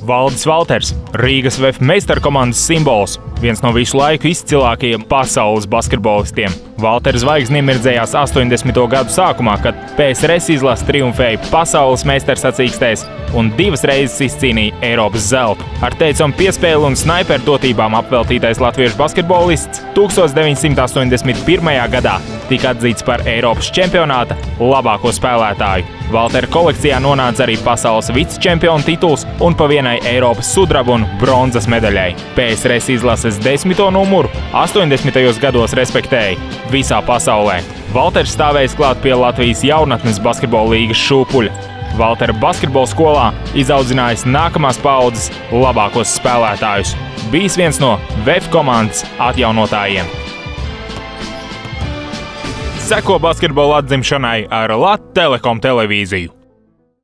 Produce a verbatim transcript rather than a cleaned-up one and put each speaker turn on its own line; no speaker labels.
Valdis Valters, Rīgas V E F meistarkomandas simbols, viens no visu laiku izcilākajiem pasaules basketbolistiem. Valtera zvaigzne iemirdzējās astoņdesmito gadu sākumā, kad P S R S izlase triumfēja pasaules meistarsacīkstēs un divas reizes izcīnīja Eiropas zeltu. Ar teicamu piespēli un snaiperu dotībām apveltītais latviešu basketbolists tūkstoš deviņsimt astoņdesmit pirmajā gadā tika atzīts par Eiropas čempionāta labāko spēlētāju. Valtera kolekcijā nonāca arī pasaules vicečempiona tituls un pa vienai Eiropas sudraba un bronzas medaļai. P S R S izlases desmito numuru astoņdesmitajos gados respektēja visā pasaulē. Valters stāvējis klāt pie Latvijas jaunatnes basketbola līgas šūpuļa. Valtera basketbola skolā izaudzinājis nākamās paaudzes labākos spēlētājus. Bijis viens no V E F komandas atjaunotājiem. Seko basketbola atzimšanai ar Lat Telekom televīziju.